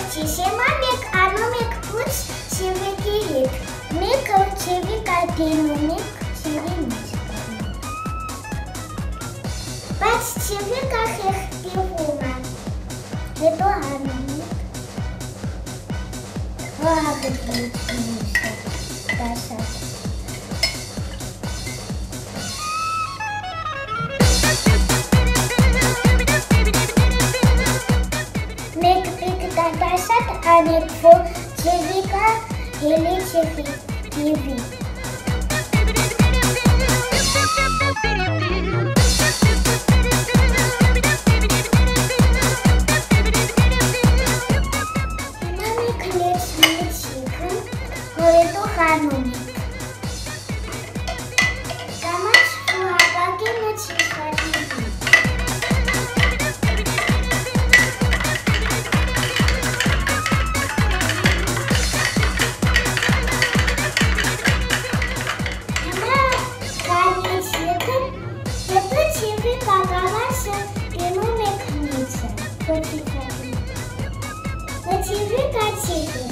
Չիշեմա մեկ անում եք պուց չիվիկի հետ, մեկը չիվիկ ալպինում եք չիվի մեջ կանում։ Բայց չիվիկը խեղտիվում է, հետո անում եք, հողագտվիք միշտ, դասատ։ Մեկ պիկ դասատ անեք, որ չիվիկը հելի չխիվի։ Հետո խառնում եք։ Կամաչ հապակի մեջ խառնում եք։ Հիմա խառնից եկն, հետո չիվի կակավասը դնում եք հնիցը, խոթի խառնում։ Չիվի կացիվի։